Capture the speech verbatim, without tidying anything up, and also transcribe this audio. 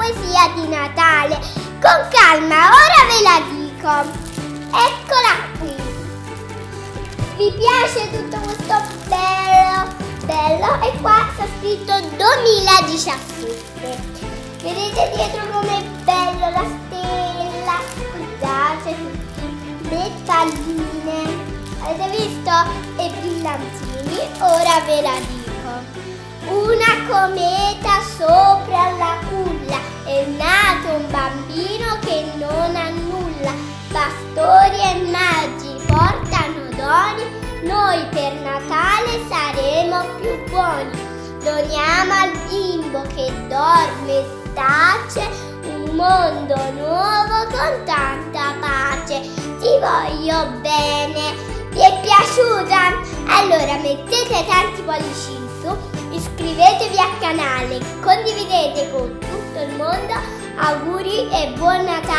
poesia di Natale. Con calma, ora ve la dico. Eccola qui. Vi piace tutto questo bello, bello? E qua sta scritto duemiladiciassette. Vedete dietro com'è bello la stella? Guardate tutti le palline. Avete visto? E brillantini. Ora ve la dico. Una cometa sopra la culla. È nato un bambino che non ha nulla. Pastori e magi portano doni. Noi per Natale saremo più buoni. Doniamo al bimbo che dorme e tace un mondo nuovo con tanta pace. Ti voglio bene. Vi è piaciuta? Allora mettete tanti pollici in su, iscrivetevi al canale, condividete con tutto il mondo. Auguri e buon Natale!